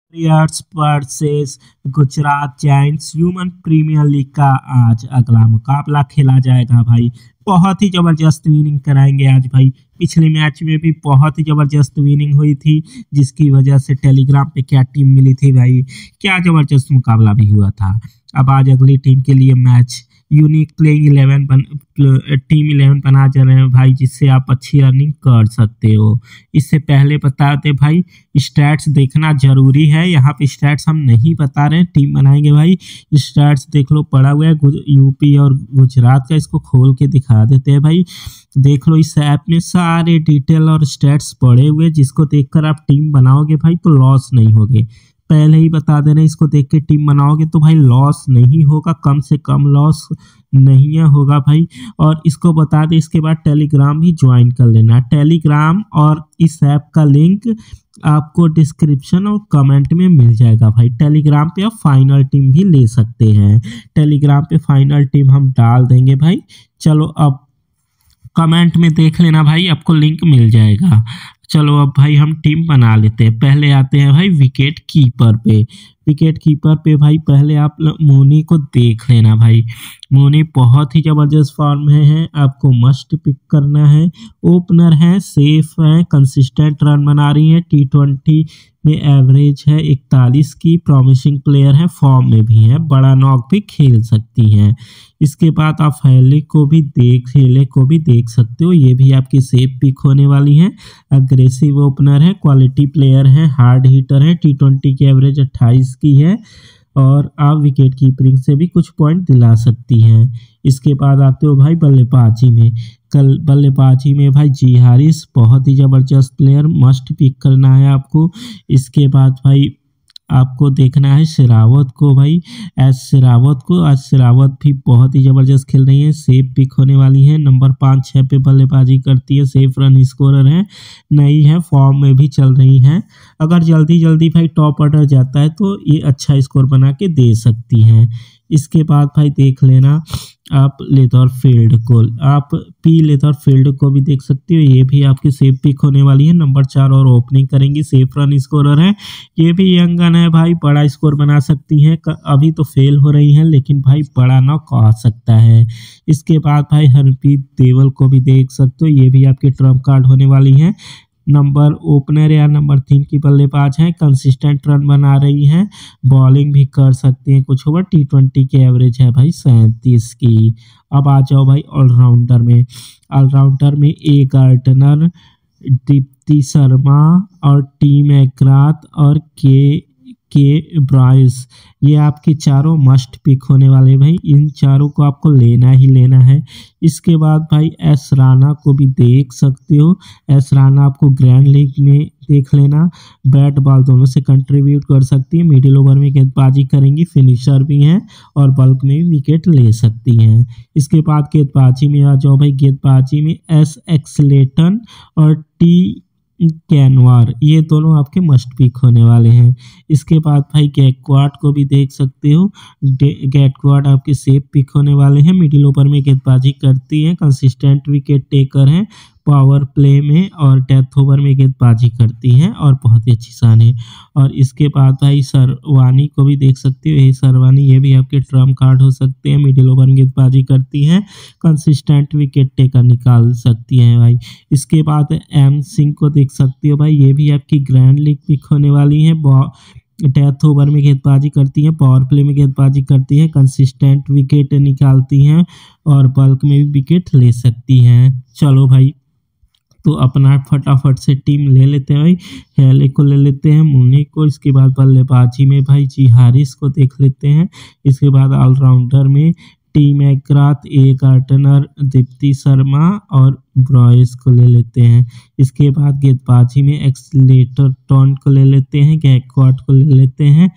Warriors versus Gujarat giants women's premier league का आज अगला मुकाबला खेला जाएगा भाई। बहुत ही जबरदस्त विनिंग कराएंगे आज भाई। पिछले मैच में भी बहुत ही जबरदस्त विनिंग हुई थी, जिसकी वजह से टेलीग्राम पे क्या टीम मिली थी भाई, क्या जबरदस्त मुकाबला भी हुआ था। अब आज अगली टीम के लिए मैच यूनिक प्लेइंग 11 टीम 11 बना जा रहे हैं भाई, जिससे आप अच्छी रनिंग कर सकते हो। इससे पहले बता दें भाई, स्टैट्स देखना जरूरी है। यहाँ पे स्टैट्स हम नहीं बता रहे हैं, टीम बनाएंगे भाई। स्टैट्स देख लो, पड़ा हुआ है यूपी और गुजरात का, इसको खोल के दिखा देते हैं भाई। देख लो, इस ऐप में सारे डिटेल और स्टैट्स पड़े हुए, जिसको देखकर आप टीम बनाओगे भाई तो लॉस नहीं होगे। पहले ही बता दे रहे हैं, इसको देख के टीम बनाओगे तो भाई लॉस नहीं होगा, कम से कम लॉस नहीं होगा भाई। और इसको बता दे, इसके बाद टेलीग्राम भी ज्वाइन कर लेना। टेलीग्राम और इस ऐप का लिंक आपको डिस्क्रिप्शन और कमेंट में मिल जाएगा भाई। टेलीग्राम पे आप फाइनल टीम भी ले सकते हैं। टेलीग्राम पे फाइनल टीम हम डाल देंगे भाई। चलो, अब कमेंट में देख लेना भाई, आपको लिंक मिल जाएगा। चलो अब भाई हम टीम बना लेते हैं। पहले आते हैं भाई विकेट कीपर पे। विकेट कीपर पे भाई पहले आप मोनी को देख लेना भाई। मोनी बहुत ही जबरदस्त फॉर्म में है, आपको मस्ट पिक करना है। ओपनर है, सेफ है, कंसिस्टेंट रन बना रही है, T20 में एवरेज है 41 की, प्रॉमिसिंग प्लेयर है, फॉर्म में भी है, बड़ा नॉक भी खेल सकती हैं। इसके बाद आप हेले को भी देख सकते हो, ये भी आपकी सेफ पिक होने वाली है। अग्रेसिव ओपनर है, क्वालिटी प्लेयर है, हार्ड हिटर है, T20 की एवरेज 28 की है, और आप विकेट कीपिंग से भी कुछ पॉइंट दिला सकती हैं। इसके बाद आते हो भाई बल्लेबाजी में। बल्लेबाजी में भाई जी हारिस बहुत ही ज़बरदस्त प्लेयर, मस्ट पिक करना है आपको। इसके बाद भाई आपको देखना है शेरावत को भाई, आज शेरावत भी बहुत ही ज़बरदस्त खेल रही है, सेफ पिक होने वाली है। नंबर 5-6 पे बल्लेबाजी करती है, सेफ रन स्कोरर है, नई है, फॉर्म में भी चल रही है। अगर जल्दी भाई टॉप ऑर्डर जाता है तो ये अच्छा स्कोर बना के दे सकती हैं। इसके बाद भाई देख लेना आप लेदरफील्ड को, आप पी लेदरफील्ड को भी देख सकते हो, ये भी आपकी सेफ पिक होने वाली है। नंबर 4 और ओपनिंग करेंगी, सेफ रन स्कोरर है, ये भी यंग गन है भाई, बड़ा स्कोर बना सकती हैं। अभी तो फेल हो रही हैं, लेकिन भाई बड़ा नॉक आ सकता है। इसके बाद भाई हरप्रीत देवल को भी देख सकते हो, ये भी आपकी ट्रम्प कार्ड होने वाली है। नंबर ओपनर या नंबर 3 की बल्लेबाज हैं, कंसिस्टेंट रन बना रही हैं, बॉलिंग भी कर सकती हैं कुछ ओवर, T20 की एवरेज है भाई 37 की। अब आ जाओ भाई ऑलराउंडर में। ऑलराउंडर में ए गार्डनर, दीप्ति शर्मा और टी मैकग्राथ और के ब्राइस, ये आपके चारों मस्ट पिक होने वाले भाई। इन चारों को आपको लेना ही लेना है। इसके बाद भाई एस राणा को भी देख सकते हो, एस राणा आपको ग्रैंड लीग में देख लेना, बैट बॉल दोनों से कंट्रीब्यूट कर सकती है, मिडिल ओवर में गेंदबाजी करेंगी, फिनिशर भी हैं और बल्क में भी विकेट ले सकती हैं। इसके बाद गेंदबाजी में आ जाओ भाई। गेंदबाजी में एस एक्सलेटन और टी कैनवार, ये दोनों आपके मस्ट पिक होने वाले हैं। इसके बाद भाई गैक्वाड को भी देख सकते हो, गैक्वाड आपके सेफ पिक होने वाले हैं, मिडिल ओवर में गेंदबाजी करती हैं, कंसिस्टेंट विकेट टेकर हैं, पावर प्ले में और डेथ ओवर में गेंदबाजी करती हैं और बहुत ही अच्छी शान है। और इसके बाद भाई सरवानी को भी देख सकते हो, ये सरवानी, ये भी आपके ट्रम्प कार्ड हो सकते हैं, मिडिल ओवर में गेंदबाजी करती हैं, कंसिस्टेंट विकेट टेकर निकाल सकती हैं भाई। इसके बाद एम सिंह को देख सकते हो भाई, ये भी आपकी ग्रैंड लीग पिक होने वाली है, डेथ ओवर में गेंदबाजी करती हैं, पावर प्ले में गेंदबाजी करती हैं, कंसिस्टेंट विकेट निकालती हैं और बल्क में भी विकेट ले सकती हैं। चलो भाई, तो अपना फटाफट से टीम ले लेते हैं भाई। हेले को ले लेते हैं, मुन्नी को। इसके बाद बल्लेबाजी में भाई जी हारिस को देख लेते हैं। इसके बाद ऑलराउंडर में T McGrath, A Gardner, Deepti Sharma और ब्रॉयस को ले लेते हैं। इसके बाद गेंदबाजी में एक्सलेटर टॉन को ले लेते हैं, गैक्वाड को ले लेते हैं,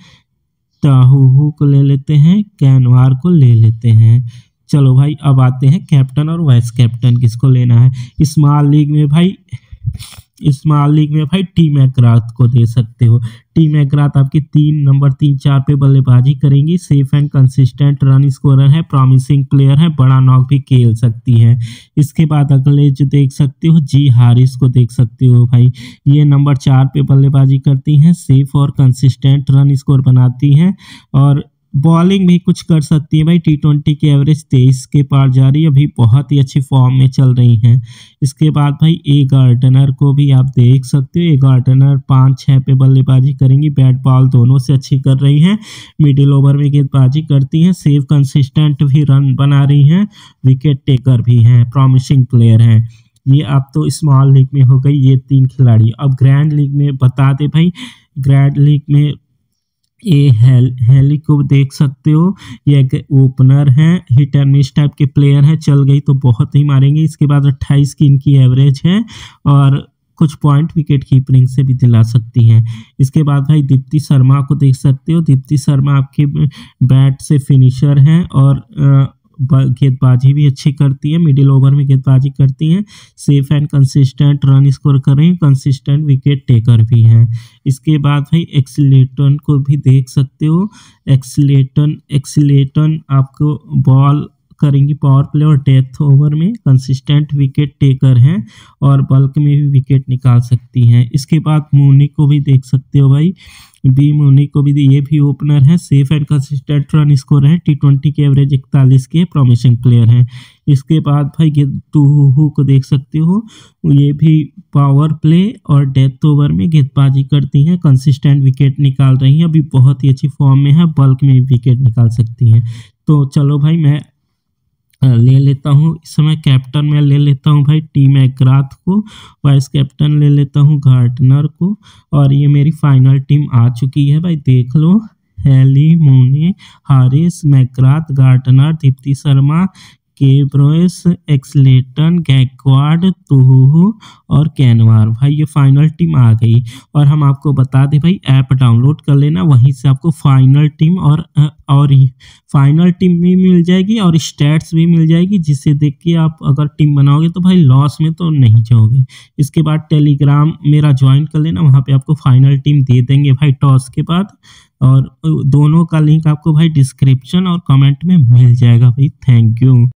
ताहू को ले लेते हैं, कैनवार को ले लेते हैं। चलो भाई, अब आते हैं कैप्टन और वाइस कैप्टन किसको लेना है। स्मॉल लीग में भाई स्मॉल लीग में भाई टी मैकग्राथ को दे सकते हो। टी मैकग्राथ आपकी नंबर 3-4 पे बल्लेबाजी करेंगी, safe and consistent run scorer है, प्रॉमिसिंग प्लेयर है, बड़ा नॉक भी खेल सकती है। इसके बाद अगले जो देख सकते हो जी हारिस को देख सकते हो भाई, ये नंबर 4 पे बल्लेबाजी करती हैं, सेफ और कंसिस्टेंट रन स्कोर बनाती हैं और बॉलिंग भी कुछ कर सकती है भाई। T20 की एवरेज 23 के पार जा रही है, अभी बहुत ही अच्छी फॉर्म में चल रही हैं। इसके बाद भाई ए गार्डनर को भी आप देख सकते हो, ए गार्डनर 5-6 पे बल्लेबाजी करेंगी, बैट बॉल दोनों से अच्छी कर रही हैं, मिडिल ओवर में गेंदबाजी करती हैं, सेफ कंसिस्टेंट भी रन बना रही हैं, विकेट टेकर भी हैं, प्रॉमिसिंग प्लेयर हैं। ये आप तो स्मॉल लीग में हो गई ये 3 खिलाड़ी। अब ग्रैंड लीग में बता दे भाई, ग्रैंड लीग में ये हेली को देख सकते हो, ये एक ओपनर हैं, हिट एंड मिस टाइप के प्लेयर हैं, चल गई तो बहुत ही मारेंगे। इसके बाद 28 की इनकी एवरेज है और कुछ पॉइंट विकेट कीपिंग से भी दिला सकती हैं। इसके बाद भाई दीप्ति शर्मा को देख सकते हो, दीप्ति शर्मा आपके बैट से फिनिशर हैं और गेंदबाजी भी अच्छी करती है, मिडिल ओवर में गेंदबाजी करती हैं, safe and consistent run score कर रही हैं, कंसिस्टेंट विकेट टेकर भी हैं। इसके बाद भाई एक्सीलेटन को भी देख सकते हो, एक्सीलेटन आपको बॉल करेंगी पावर प्ले और डेथ ओवर में, कंसिस्टेंट विकेट टेकर हैं और बल्क में भी विकेट निकाल सकती हैं। इसके बाद मोनी को भी देख सकते हो भाई, बी मोनी को भी, ये भी ओपनर है, safe and consistent run score है, T20 की एवरेज 41 के, प्रॉमिसिंग प्लेयर हैं। इसके बाद भाई टूहू को देख सकते हो, ये भी पावर प्ले और डेथ ओवर में गेंदबाजी करती हैं, कंसिस्टेंट विकेट निकाल रही हैं, अभी बहुत ही अच्छी फॉर्म में है, बल्क में विकेट निकाल सकती हैं। तो चलो भाई मैं ले लेता हूँ इस समय कैप्टन में ले लेता हूँ भाई टी मैकग्राथ को, वाइस कैप्टन ले लेता हूँ गार्डनर को और ये मेरी फाइनल टीम आ चुकी है भाई, देख लो। Healy, Mooney, Harris, McGrath, Gardner, Deepti Sharma, K Bryce, एक्सलेटन, गैक्वाड, तुहू और कैनवार, भाई ये फाइनल टीम आ गई। और हम आपको बता दें भाई, ऐप डाउनलोड कर लेना, वहीं से आपको फाइनल टीम और फाइनल टीम भी मिल जाएगी और स्टैट्स भी मिल जाएगी, जिससे देख के आप अगर टीम बनाओगे तो भाई लॉस में तो नहीं जाओगे। इसके बाद टेलीग्राम मेरा ज्वाइन कर लेना, वहाँ पे आपको फाइनल टीम दे देंगे भाई टॉस के बाद, और दोनों का लिंक आपको भाई डिस्क्रिप्शन और कमेंट में मिल जाएगा भाई। Thank you.